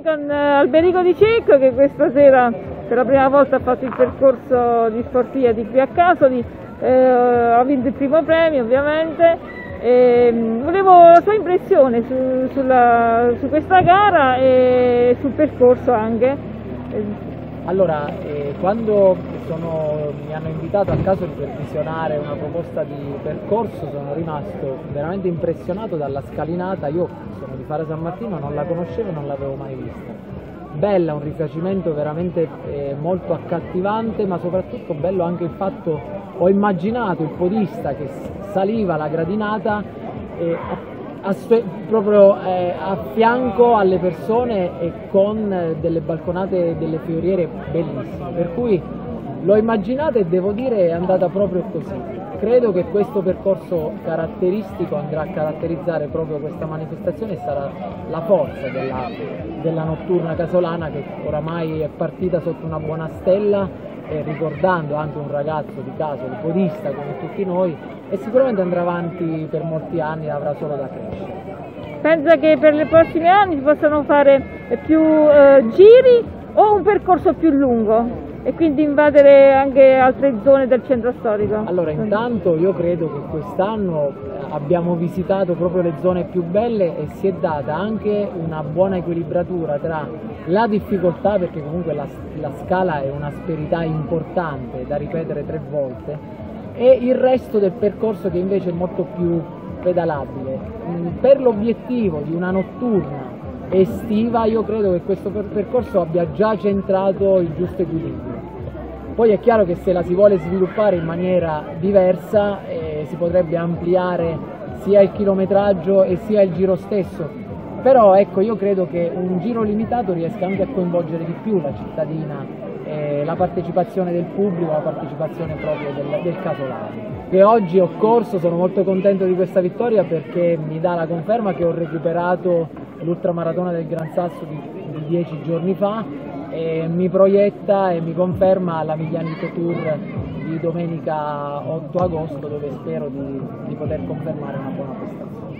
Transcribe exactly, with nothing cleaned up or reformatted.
qui con Alberico Di Cecco, che questa sera per la prima volta ha fatto il percorso di sportiva di qui a Casoli, eh, ha vinto il primo premio ovviamente. E volevo la sua impressione su, sulla, su questa gara e sul percorso anche. Allora, eh, quando sono, mi hanno invitato a Casoli per visionare una proposta di percorso, sono rimasto veramente impressionato dalla scalinata. Io sono di Fara San Martino, non la conoscevo e non l'avevo mai vista. Bella, un rifacimento veramente eh, molto accattivante, ma soprattutto bello anche il fatto, ho immaginato il podista che saliva la gradinata eh, a, a, proprio eh, a fianco alle persone e con eh, delle balconate e delle fioriere bellissime, per cui l'ho immaginata e devo dire è andata proprio così. Credo che questo percorso caratteristico andrà a caratterizzare proprio questa manifestazione e sarà la forza della, della notturna casolana, che oramai è partita sotto una buona stella, eh, ricordando anche un ragazzo di Casoli, podista come tutti noi, e sicuramente andrà avanti per molti anni e avrà solo da crescere. Pensa che per i prossimi anni si possano fare più eh, giri o un percorso più lungo? E quindi invadere anche altre zone del centro storico? Allora, intanto io credo che quest'anno abbiamo visitato proprio le zone più belle e si è data anche una buona equilibratura tra la difficoltà, perché comunque la, la scala è un'asperità importante da ripetere tre volte, e il resto del percorso che invece è molto più pedalabile. Per l'obiettivo di una notturna estiva io credo che questo percorso abbia già centrato il giusto equilibrio. Poi è chiaro che se la si vuole sviluppare in maniera diversa eh, si potrebbe ampliare sia il chilometraggio e sia il giro stesso, però ecco, io credo che un giro limitato riesca anche a coinvolgere di più la cittadina, eh, la partecipazione del pubblico, la partecipazione proprio del, del casolano. Che oggi ho corso, sono molto contento di questa vittoria perché mi dà la conferma che ho recuperato l'ultramaratona del Gran Sasso di, di dieci giorni fa, e mi proietta e mi conferma la Miglianico Tour di domenica otto agosto, dove spero di, di poter confermare una buona prestazione.